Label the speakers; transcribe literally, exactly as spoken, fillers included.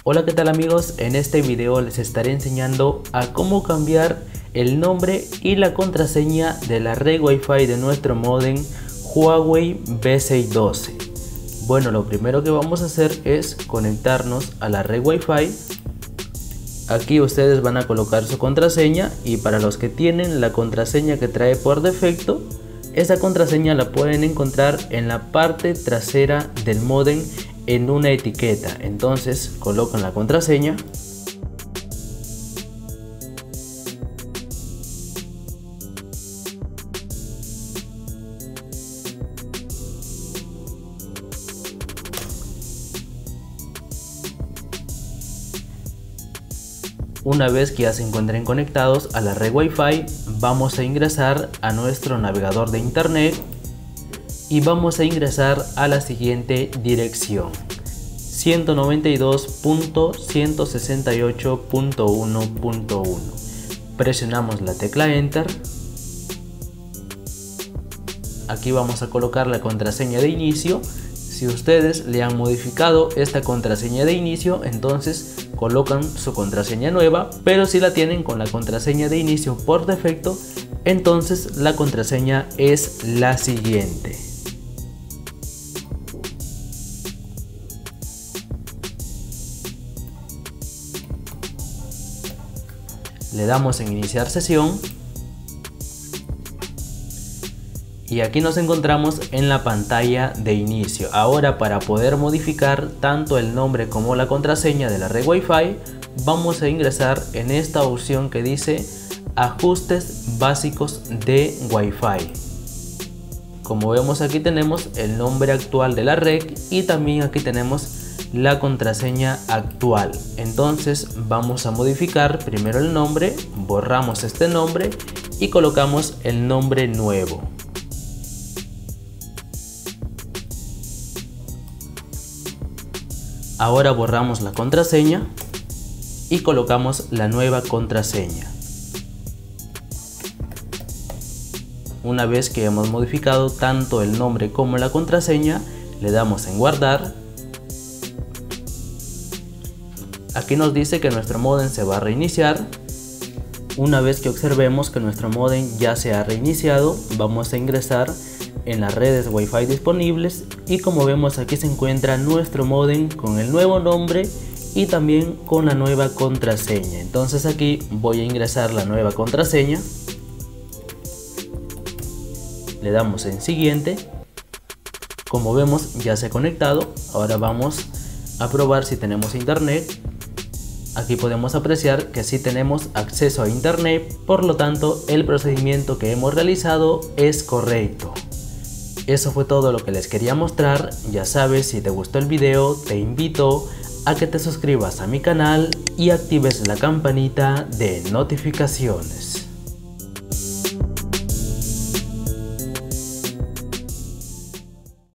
Speaker 1: Hola, ¿qué tal amigos? En este video les estaré enseñando a cómo cambiar el nombre y la contraseña de la red Wi-Fi de nuestro módem Huawei B seiscientos doce. Bueno, lo primero que vamos a hacer es conectarnos a la red Wi-Fi. Aquí ustedes van a colocar su contraseña, y para los que tienen la contraseña que trae por defecto, esa contraseña la pueden encontrar en la parte trasera del módem en una etiqueta. Entonces colocan la contraseña, una vez que ya se encuentren conectados a la red Wi-Fi, vamos a ingresar a nuestro navegador de internet y vamos a ingresar a la siguiente dirección: ciento noventa y dos punto ciento sesenta y ocho punto uno punto uno. Presionamos la tecla Enter. Aquí vamos a colocar la contraseña de inicio. Si ustedes le han modificado esta contraseña de inicio, entonces colocan su contraseña nueva, pero si la tienen con la contraseña de inicio por defecto, entonces la contraseña es la siguiente: le damos en iniciar sesión y aquí nos encontramos en la pantalla de inicio. Ahora, para poder modificar tanto el nombre como la contraseña de la red Wi-Fi, vamos a ingresar en esta opción que dice ajustes básicos de Wi-Fi. Como vemos, aquí tenemos el nombre actual de la red y también aquí tenemos la contraseña actual. Entonces vamos a modificar primero el nombre, borramos este nombre y colocamos el nombre nuevo. Ahora borramos la contraseña y colocamos la nueva contraseña. Una vez que hemos modificado tanto el nombre como la contraseña, le damos en guardar. Aquí nos dice que nuestro módem se va a reiniciar. Una vez que observemos que nuestro módem ya se ha reiniciado, vamos a ingresar en las redes Wi-Fi disponibles y como vemos, aquí se encuentra nuestro módem con el nuevo nombre y también con la nueva contraseña. Entonces aquí voy a ingresar la nueva contraseña, le damos en siguiente. Como vemos, ya se ha conectado. Ahora vamos a probar si tenemos internet. Aquí podemos apreciar que sí tenemos acceso a internet, por lo tanto el procedimiento que hemos realizado es correcto. Eso fue todo lo que les quería mostrar. Ya sabes, si te gustó el video, te invito a que te suscribas a mi canal y actives la campanita de notificaciones.